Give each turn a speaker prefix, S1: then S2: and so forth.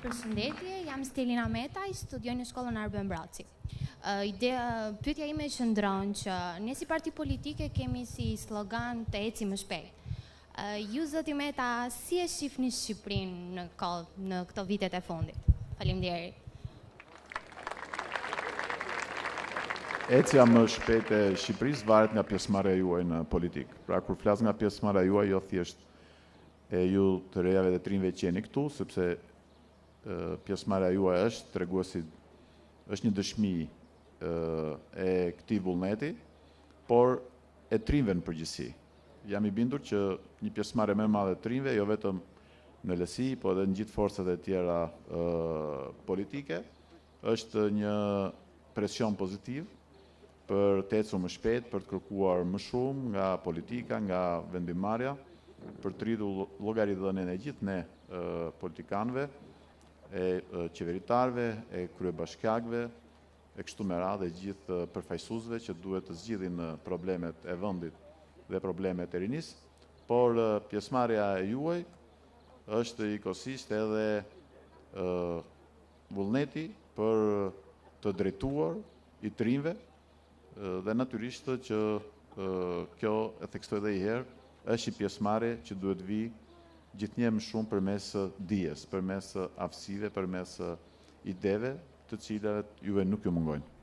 S1: Përshëndetje, jam Stelina Metaj, studioj në shkollën Arben Braci. Pyetja ime qëndron që ne si parti politike kemi si slogan të eci më shpejt. Ju zoti Meta, si e shihni Shqipërinë në këto vitet e fundit? Faleminderit.
S2: Ecja më shpejt e Shqipërisë varet nga pjesëmarrja juaj në politikë. Pra kur flas nga pjesëmarrja juaj, jo thjesht e ju të rejave dhe trinjve që jeni këtu, sepse pjesëmarrja juaj është treguesi, është një dëshmi e këtij vullneti, por e trinjve në përgjithësi. Jam i bindur që një pjesëmarrje më e madhe e trinjve, jo vetëm në LSI, po edhe në gjithë forcat e tjera politike, është një presion pozitiv për të ecur më shpejt, për të kërkuar më shumë nga politika, nga vendimmarrja, për të rritur llogaridhënien e gjithë ne politikanëve, e qeveritarëve, e kryebashkiakëve, e kështu me radhë e gjithë përfaqësuesve që duhet të zgjidhin problemet e vendit dhe problemet e rinisë, por pjesëmarrja e juaj është ikosisht edhe vullneti për të drejtuar i trinjve dhe natyrisht që kjo, e theksoj edhe një herë, është një pjesëmarrje që duhet vi gjithnjë më shumë përmes dijes, përmes aftësive, përmes ideve, të cilat juve nuk ju mungojnë.